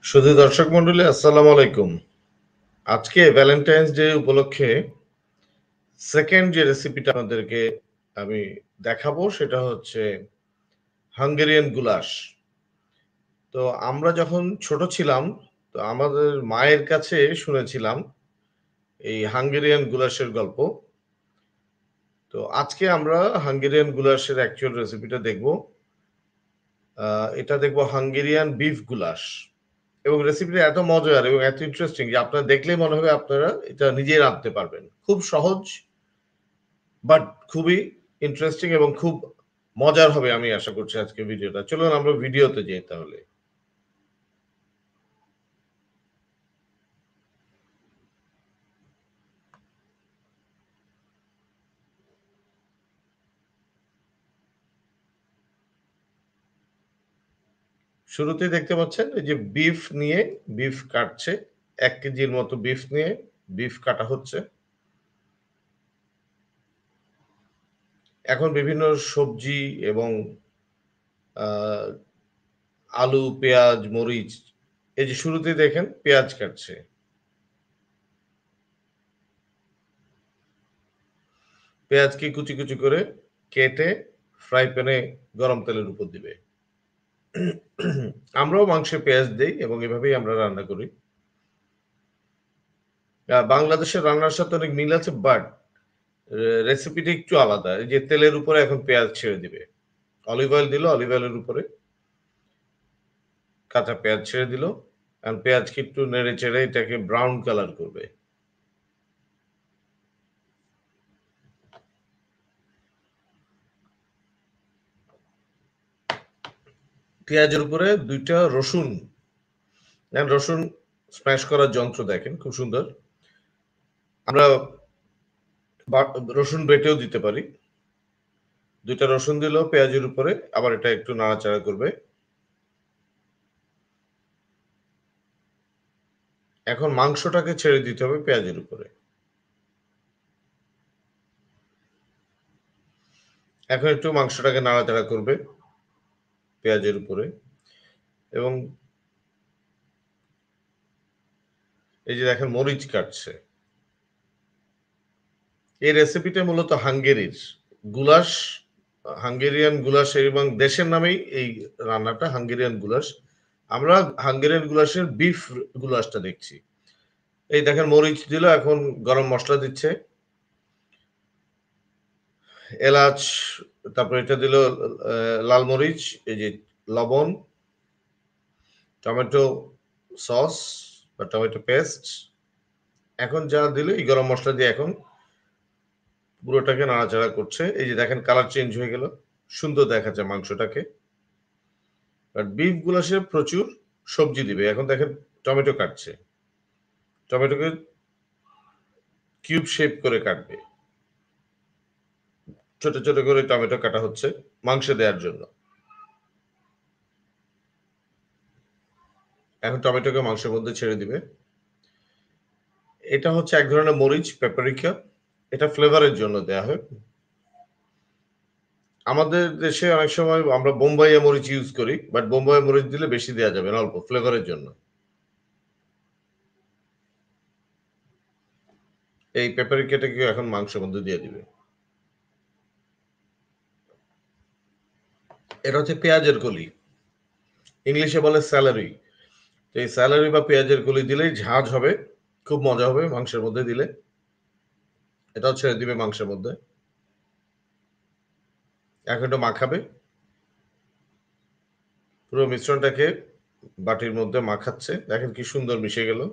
শুধু দর্শক মন্ডলী আসসালামু আলাইকুম। আজকে ভ্যালেন্টাইন্স ডে উপলক্ষে সেকেন্ড যে রেসিপিটা আপনাদেরকে আমি দেখাবো সেটা হচ্ছে হাঙ্গেরিয়ান গুলাশ। তো আমরা যখন ছোট ছিলাম তো আমাদের মায়ের কাছে শুনেছিলাম এই হাঙ্গেরিয়ান গুলাশের গল্প। তো আজকে আমরা হাঙ্গেরিয়ান গুলাশের অ্যাকচুয়াল রেসিপিটা দেখব। এটা দেখব হাঙ্গেরিয়ান বিফ গুলাশ। এবং রেসিপিটা এত মজার এবং এত ইন্টারেস্টিং যে আপনারা দেখলেই মনে হবে আপনারা এটা নিজেই রাঁধতে পারবেন। খুব সহজ বাট খুবই ইন্টারেস্টিং এবং খুব মজার হবে আমি আশা করছি আজকের ভিডিওটা। চলুন আমরা ভিডিওতে যাই তাহলে। শুরুতেই দেখতে পাচ্ছেন এই যে বিফ নিয়ে বিফ কাটছে। ১ কেজির মতো বিফ নিয়ে বিফ কাটা হচ্ছে। এখন বিভিন্ন সবজি এবং আ আলু, পেঁয়াজ, মরিচ এই যে শুরুতেই দেখেন পেঁয়াজ কাটছে। পেঁয়াজকে কুচি করে কেটে ফ্রাই প্যানে গরম তেলের উপর দিবে। আমরাও মাংসে পেঁয়াজ দেই এবং এভাবেই আমরা রান্না করি। বাংলাদেশের রান্নার সাথে অনেক মিল আছে বাট রেসিপিটা একটু আলাদা। এই যে তেলের উপরে এখন পেঁয়াজ ছেড়ে দিবে। অলিভ অয়েল দিল, অলিভ অয়েলের উপরে কাঁচা পেঁয়াজ ছেড়ে দিল। এখন পেঁয়াজকে একটু নেড়ে-চেড়ে এটাকে ব্রাউন কালার করবে। পেঁয়াজের উপরে ২ টা রসুন, রসুন স্ম্যাশ করার যন্ত্র দেখেন খুব সুন্দর। আমরা বা রসুন বেটেও দিতে পারি। ২ টা রসুন দিল পেঁয়াজের উপরে, আবার এটা একটু নাড়াচাড়া করবে। এখন মাংসটাকে ছেড়ে দিতে হবে পেঁয়াজের উপরে। এখন একটু মাংসটাকে নাড়াচাড়া করবে পেঁয়াজের উপরে এবং এই যে দেখেন মরিচ কাটছে। এই রেসিপিটা মূলত হাঙ্গেরির। গুলাশ, হাঙ্গেরিয়ান গুলাশ এবং দেশের নামেই এই রান্নাটা হাঙ্গেরিয়ান গুলাশ। আমরা হাঙ্গেরিয়ান গুলাশের বিফ গুলাশটা দেখছি। এই দেখেন মরিচ দিল, এখন গরম মসলা দিচ্ছে। এলাচ, তারপরে এটা দিল লাল মরিচ, এই যে লবণ, টমেটো সস বা টমেটো পেস্ট। এখন যা দিল এই গরম মসলা দিয়ে এখন পুরোটাকে নাড়াচাড়া করছে। এই যে দেখেন কালার চেঞ্জ হয়ে গেল। সুন্দর দেখাচ্ছে মাংসটাকে। আর বিফ গুলাশে প্রচুর সবজি দিবে। এখন দেখেন টমেটো কাটছে। টমেটোকে কিউব শেপ করে কাটবে। ছোট করে টমেটো কাটা হচ্ছে মাংসে দেওয়ার জন্য। এখন টমেটোকে মাংসের মধ্যে ছেড়ে দিবে। এটা হচ্ছে এক ধরনের মরিচ, প্যাপরিকা। এটা ফ্লেভারের জন্য দেয়া হয়। আমাদের দেশে অনেক সময় আমরা বোম্বাইয়া মরিচ ইউজ করি। বাট বোম্বাইয়া মরিচ দিলে বেশি দেয়া যাবে না, অল্প ফ্লেভারের জন্য। এই প্যাপরিকাটাকে এখন মাংসের মধ্যে দিয়ে দিবে। এটা হচ্ছে পেঁয়াজের কলি। ইংলিশে বলে স্যালারি। তো এই স্যালারি বা পেঁয়াজের কলি দিলেই ঝাঁঝ হবে। খুব মজা হবে মাংসের মধ্যে দিলে। এটাও ছেড়ে দিবে মাংসের মধ্যে। এখন একটু মাখাবে। পুরো মিশ্রণটাকে বাটির মধ্যে মাখাচ্ছে। দেখেন কি সুন্দর মিশে গেল।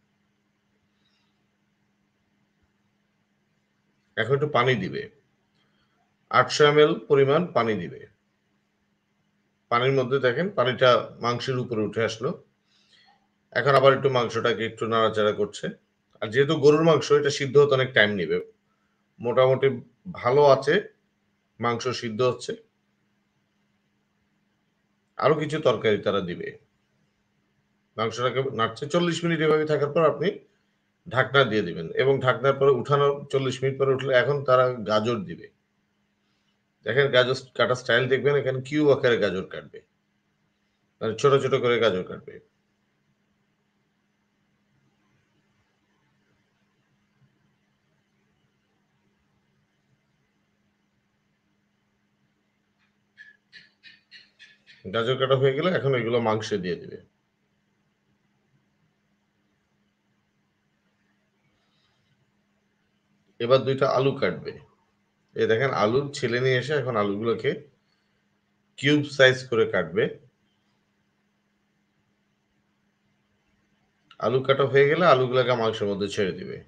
এখন একটু পানি দিবে। ৮০০ ml পরিমাণ পানি দিবে। পানির মধ্যে দেখেন পানিটা মাংসের উপরে উঠে আসলো। এখন আবার একটু মাংসটাকে একটু নাড়াচাড়া করছে। আর যেহেতু গরুর মাংস এটা সিদ্ধ হতে অনেক টাইম নিবে। মোটামুটি ভালো আছে মাংস সিদ্ধ হচ্ছে। আরো কিছু তরকারি তারা দিবে। মাংসটাকে নাড়ছে ৪০ মিনিট এভাবে থাকার পর আপনি ঢাকনা দিয়ে দিবেন এবং ঢাকনার পরে উঠানোর ৪০ মিনিট পরে উঠলে এখন তারা গাজর দিবে। দেখেন গাজর কাটার স্টাইল দেখবেন, এখানে কিউব আকারে গাজর কাটবে। মানে ছোট করে গাজর কাটবে। গাজর কাটা হয়ে গেলে এখন এগুলো মাংসে দিয়ে দিবে। এবার ২ টা আলু কাটবে। এই দেখেন আলু ছিলে নিয়ে এসে এখন আলুগুলোকে কিউব সাইজ করে কাটবে। আলু কাটা হয়ে গেলে আলুগুলোকে মাংসের মধ্যে ছেড়ে দিবে।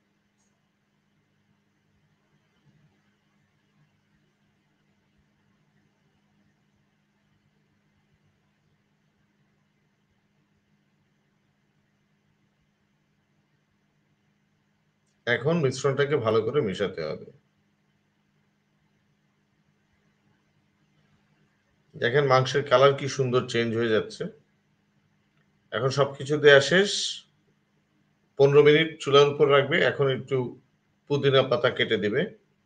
এখন মিশ্রণটাকে ভালো করে মেশাতে হবে। দেখেন মাংসের কালার কি সুন্দর চেঞ্জ হয়ে যাচ্ছে। এখন সবকিছু দেয়া শেষ। ১৫ মিনিট চুলার উপর রাখবে। এখন একটু পুদিনা পাতা কেটে দিবে।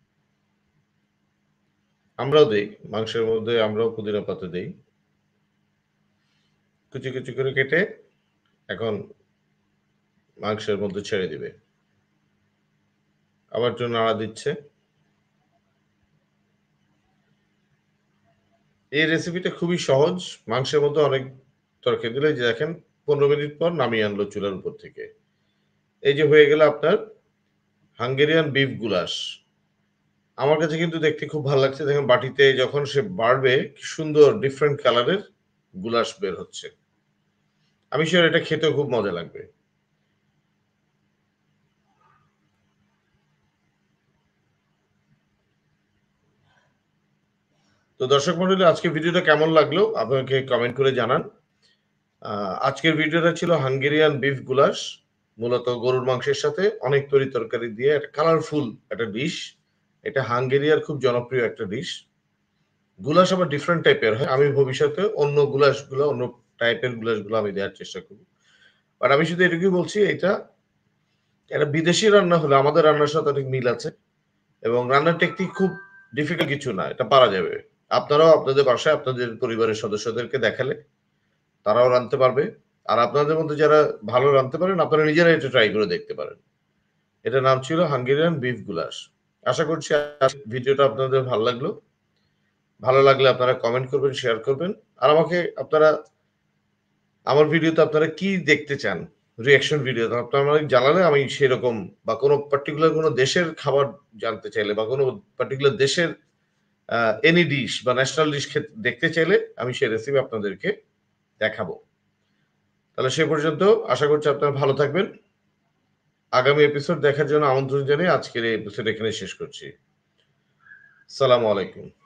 আমরাও দেই। মাংসের মধ্যে আমরাও পুদিনা পাতা দেই। কুচি, কুচি করে কেটে এখন মাংসের মধ্যে ছেড়ে দিবে। আবার একটু নাড়া দিচ্ছে। এই রেসিপিটা খুবই সহজ। মাংসের মধ্যে অনেক তরকারি দিলে এই যে দেখেন ১৫ মিনিট পর নামিয়ে আনলো চুলার উপর থেকে। এই যে হয়ে গেল আপনার হাঙ্গেরিয়ান বিফ গুলাশ। আমার কাছে কিন্তু দেখতে খুব ভাল লাগছে। দেখেন বাটিতে যখন সে বাড়বে কি সুন্দর ডিফারেন্ট কালারের গুলাশ বের হচ্ছে। আমি সিউর এটা খেতেও খুব মজা লাগবে। তো দর্শক মণ্ডলী আজকের ভিডিওটা কেমন লাগলো আমাকে কমেন্ট করে জানান। আজকের ভিডিওটা ছিল হাঙ্গেরিয়ান বিফ গুলাশ। মূলত গরুর মাংসের সাথে অনেক তরি-তরকারি দিয়ে একটা কালারফুল একটা ডিশ। এটা হাঙ্গেরিয়ার খুব জনপ্রিয় একটা ডিশ। গুলাশ আবার ডিফারেন্ট টাইপের হয়। আমি ভবিষ্যতে অন্য গুলাশগুলো অন্য টাইপের গুলাশগুলো আমি দেওয়ার চেষ্টা করব। বাট আমি শুধু এটুকুই বলছি এটা বিদেশি রান্না হলে আমাদের রান্নার সাথে অনেক মিল আছে এবং রান্নার টেকনিক খুব ডিফিকাল্ট কিছু না। এটা পারা যাবে। আপনারাও আপনাদের বাসায় আপনাদের পরিবারের সদস্যদেরকে দেখালে তারাও রাঁধতে পারবে। আর আপনাদের মধ্যে যারা ভালো রাঁধতে পারেন আপনারা নিজেরাই এটা ট্রাই করে দেখতে পারেন। এটার নাম ছিল হাঙ্গেরিয়ান বিফ গুলাশ। আশা করছি ভিডিওটা আপনাদের ভালো লাগলো। ভালো লাগলে আপনারা কমেন্ট করবেন, শেয়ার করবেন। আর আমাকে আপনারা আমার ভিডিওতে আপনারা কি দেখতে চান? রিঅ্যাকশন ভিডিও আপনারা আমাকে জানালে আমি সেরকম বা কোনো পার্টিকুলার কোনো দেশের খাবার জানতে চাইলে বা কোনো পার্টিকুলার দেশের আ এনি ডিশ বা ন্যাশনাল ডিশ দেখতে চাইলে আমি সেই রেসিপি আপনাদেরকে দেখাবো। তাহলে সে পর্যন্ত আশা করছি আপনারা ভালো থাকবেন। আগামী এপিসোড দেখার জন্য আমন্ত্রণ জানিয়ে আজকের এই এপিসোড এখানে শেষ করছি। সালামু আলাইকুম।